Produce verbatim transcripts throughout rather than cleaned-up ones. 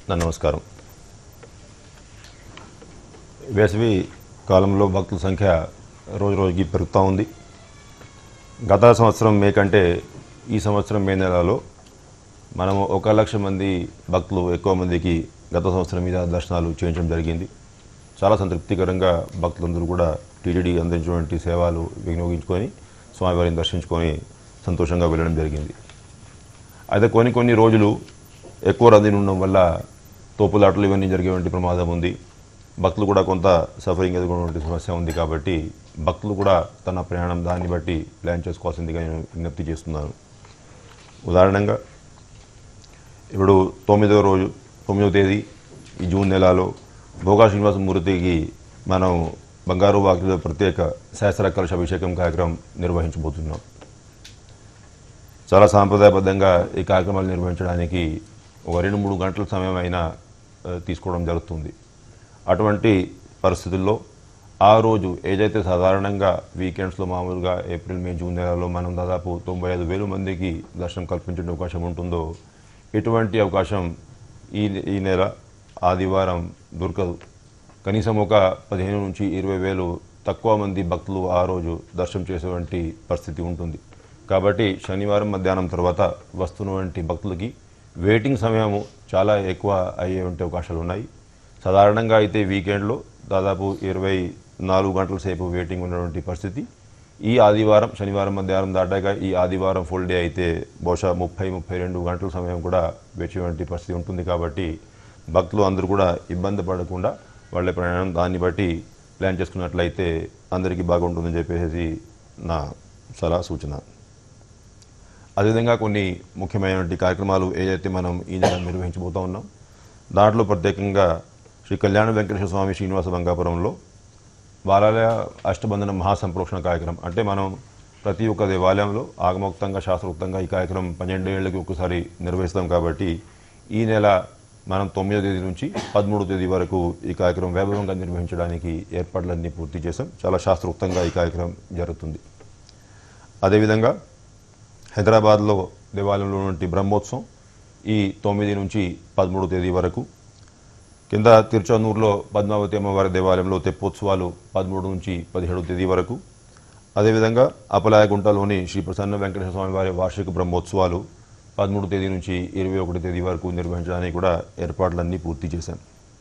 నా నమస్కారం. వేసవి కాలంలో భక్తుల సంఖ్య రోజు రోజుకి పెరుగుతూ ఉంది. గత సంవత్సరం మే కంటే ఈ సంవత్సరం మే నెలలో మనము ఒక లక్ష మంది భక్తులు ఎక్కువ మందికి గత సంవత్సరం మీద దర్శనాలు చేయించడం జరిగింది. చాలా సంతృప్తికరంగా భక్తులందరూ కూడా టీటీడీ అందించినటువంటి సేవలు వినియోగించుకొని స్వామివారిని దర్శించుకొని సంతోషంగా వెళ్ళడం జరిగింది. అయితే కొన్ని కొన్ని రోజులు ఎక్కువ రద్దీ ఉండడం వల్ల తోపులాటలు ఇవన్నీ జరిగేటువంటి ప్రమాదం ఉంది. భక్తులు కూడా కొంత సఫరింగ్ ఎదుర్కొనేటువంటి సమస్య ఉంది. కాబట్టి భక్తులు కూడా తన ప్రయాణం దాన్ని బట్టి ప్లాన్ చేసుకోవాల్సిందిగా నేను విజ్ఞప్తి చేస్తున్నాను. ఉదాహరణంగా ఇప్పుడు తొమ్మిదవ రోజు తొమ్మిదవ తేదీ ఈ జూన్ నెలలో భోగా శ్రీనివాస మూర్తికి మనం బంగారు వాకిలిలో ప్రత్యేక శాస్త్ర కలశ అభిషేకం కార్యక్రమం నిర్వహించబోతున్నాం. చాలా సాంప్రదాయబద్ధంగా ఈ కార్యక్రమాలు నిర్వహించడానికి ఒక రెండు మూడు గంటల సమయం అయినా తీసుకోవడం జరుగుతుంది. అటువంటి పరిస్థితుల్లో ఆ రోజు ఏదైతే సాధారణంగా వీకెండ్స్లో మామూలుగా ఏప్రిల్ మే జూన్ నెలలో మనం దాదాపు తొంభై ఐదు వేల మందికి దర్శనం కల్పించే అవకాశం ఉంటుందో ఇటువంటి అవకాశం ఈ ఈ నెల ఆదివారం దొరకదు. కనీసం ఒక పదిహేను నుంచి ఇరవై వేలు తక్కువ మంది భక్తులు ఆ రోజు దర్శనం చేసేటువంటి పరిస్థితి ఉంటుంది. కాబట్టి శనివారం మధ్యాహ్నం తర్వాత వస్తున్నటువంటి భక్తులకి వెయిటింగ్ సమయము చాలా ఎక్కువ అయ్యేటువంటి అవకాశాలు ఉన్నాయి. సాధారణంగా అయితే వీకెండ్లో దాదాపు ఇరవై నాలుగు గంటల సేపు వెయిటింగ్ ఉన్నటువంటి పరిస్థితి ఈ ఆదివారం శనివారం మధ్యాహ్నం దాటాక ఈ ఆదివారం ఫుల్ డే అయితే బహుశా ముప్పై ముప్పై రెండు గంటల సమయం కూడా వేచేటువంటి పరిస్థితి ఉంటుంది. కాబట్టి భక్తులు అందరూ కూడా ఇబ్బంది పడకుండా వాళ్ళ ప్రయాణం దాన్ని బట్టి ప్లాన్ చేసుకున్నట్లయితే అందరికీ బాగుంటుందని చెప్పేసి నా సలహా సూచన. అదేవిధంగా కొన్ని ముఖ్యమైనటువంటి కార్యక్రమాలు ఏదైతే మనం ఈ నెల నిర్వహించబోతూ ఉన్నాం దాంట్లో ప్రత్యేకంగా శ్రీ కళ్యాణ వెంకటేశ్వర స్వామి శ్రీనివాస బంగాపురంలో బాలాలయ అష్టబంధన మహాసంప్రోక్షణ కార్యక్రమం అంటే మనం ప్రతి ఒక్క దేవాలయంలో ఆగమోక్తంగా శాస్త్రోక్తంగా ఈ కార్యక్రమం పన్నెండు ఏళ్ళకి ఒకసారి నిర్వహిస్తాం. కాబట్టి ఈ నెల మనం తొమ్మిదో తేదీ నుంచి పదమూడో తేదీ వరకు ఈ కార్యక్రమం వైభవంగా నిర్వహించడానికి ఏర్పాట్లన్నీ పూర్తి చేశాం. చాలా శాస్త్రోక్తంగా ఈ కార్యక్రమం జరుగుతుంది. అదేవిధంగా హైదరాబాద్లో దేవాలయంలో ఉన్నటువంటి బ్రహ్మోత్సవం ఈ తొమ్మిది నుంచి పదమూడో తేదీ వరకు, కింద తిరుచానూరులో పద్మావతి అమ్మవారి దేవాలయంలో తెప్పోత్సవాలు పదమూడు నుంచి పదిహేడవ తేదీ వరకు, అదేవిధంగా అపలాయగుంటలోని శ్రీ ప్రసన్న వెంకటేశ్వర స్వామి వారి వార్షిక బ్రహ్మోత్సవాలు పదమూడు తేదీ నుంచి ఇరవై ఒకటి తేదీ వరకు నిర్వహించడానికి కూడా ఏర్పాట్లన్నీ పూర్తి చేశాం.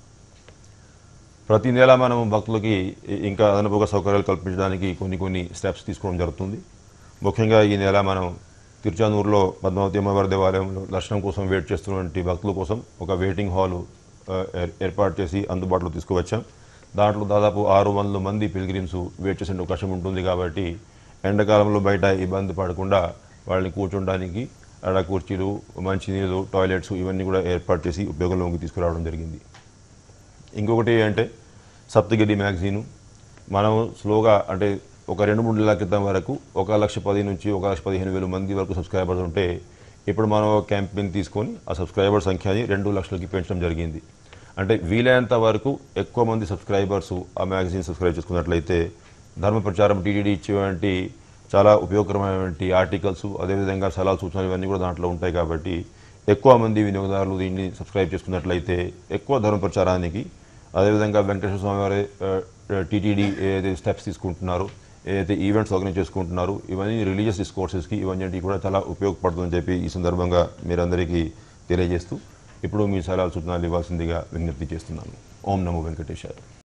ప్రతి నెల మనం భక్తులకి ఇంకా అదనపుగా సౌకర్యాలు కల్పించడానికి కొన్ని కొన్ని స్టెప్స్ తీసుకోవడం జరుగుతుంది. ముఖ్యంగా ఈ నెల మనం తిరుచానూరులో పద్మావతి అమ్మవారి దేవాలయంలో దర్శనం కోసం వెయిట్ చేస్తున్నటువంటి భక్తుల కోసం ఒక వెయిటింగ్ హాలు ఏర్పాటు చేసి అందుబాటులో తీసుకువచ్చాం. దాంట్లో దాదాపు ఆరు వందల మంది పిల్గ్రిమ్స్ వెయిట్ చేసే అవకాశం ఉంటుంది. కాబట్టి ఎండాకాలంలో బయట ఇబ్బంది పడకుండా వాళ్ళని కూర్చోడానికి అక్కడ కుర్చీలు, మంచినీళ్ళు, టాయిలెట్స్ ఇవన్నీ కూడా ఏర్పాటు చేసి ఉపయోగంలోకి తీసుకురావడం జరిగింది. ఇంకొకటి అంటే సప్తగిరి మ్యాగజీను మనం స్లోగా అంటే ఒక రెండు మూడు నెలల క్రితం వరకు ఒక లక్ష పది నుంచి ఒక లక్ష పదిహేను వేల మంది వరకు సబ్స్క్రైబర్స్ ఉంటే ఇప్పుడు మనం క్యాంపెయిన్ తీసుకొని ఆ సబ్స్క్రైబర్ సంఖ్యని రెండు లక్షలకి పెంచడం జరిగింది. అంటే వీలైనంత వరకు ఎక్కువ మంది సబ్స్క్రైబర్స్ ఆ మ్యాగజైన్ సబ్స్క్రైబ్ చేసుకున్నట్లయితే ధర్మ ప్రచారం టీటీడీ ఇచ్చేటువంటి చాలా ఉపయోగకరమైనటువంటి ఆర్టికల్స్, అదేవిధంగా సలహా సూచనలు ఇవన్నీ కూడా దాంట్లో ఉంటాయి. కాబట్టి ఎక్కువ మంది వినియోగదారులు దీన్ని సబ్స్క్రైబ్ చేసుకున్నట్లయితే ఎక్కువ ధర్మ ప్రచారానికి, అదేవిధంగా వెంకటేశ్వర స్వామి వారి టీటీడీ ఏదైతే స్టెప్స్ తీసుకుంటున్నారో, ఏదైతే ఈవెంట్స్ ఆర్గనైజ్ చేసుకుంటున్నారు, ఇవన్నీ రిలీజియస్ డిస్కోర్సెస్కి ఇవన్నీ కూడా చాలా ఉపయోగపడుతుందని చెప్పి ఈ సందర్భంగా మీరందరికీ తెలియజేస్తూ ఇప్పుడు మీ సలహాలు సూచనలు ఇవ్వాల్సిందిగా విజ్ఞప్తి చేస్తున్నాను. ఓం నమో వెంకటేశాయ.